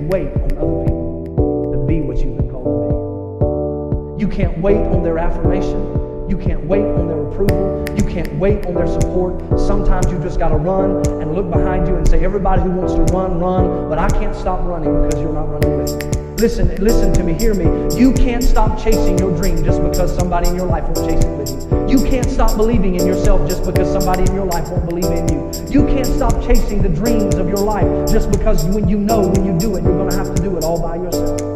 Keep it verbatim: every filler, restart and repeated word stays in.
wait on other people to be what you've been called to be. You can't wait on their affirmation. You can't wait on their approval. You can't wait on their support. Sometimes you just got to run and look behind you and say, everybody who wants to run, run, but I can't stop running because you're not running with me. Listen, listen to me, hear me. You can't stop chasing your dream just because somebody in your life won't chase it with you. You can't stop believing in yourself just because somebody in your life won't believe in you. You can't stop chasing the dreams of your life just because when you know when you do it, you're going to have to do it all by yourself.